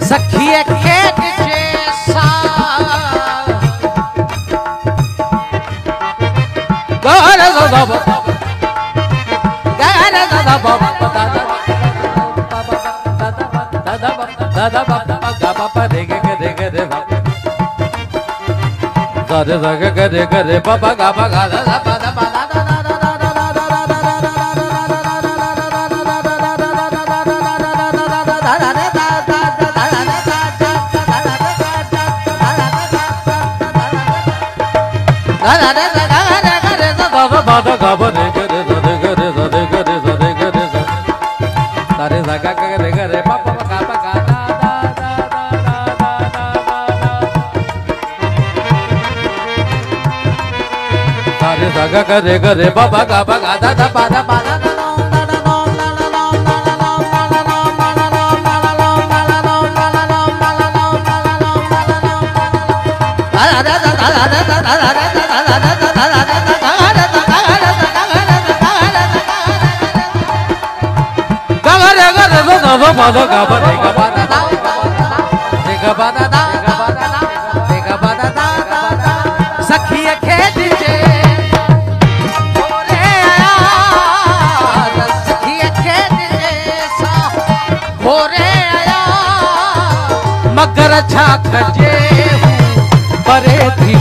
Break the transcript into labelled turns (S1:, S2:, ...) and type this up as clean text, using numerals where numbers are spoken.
S1: सखिए खेत जैसा गार दादा गार दादा दादा बाबा रे गे रे गारे गे रे बाबा गाबा गादा दादा गरे गरे बाबा गाबा गादा दा बादा बादा सखिए खेत मगर छा खजे परे थी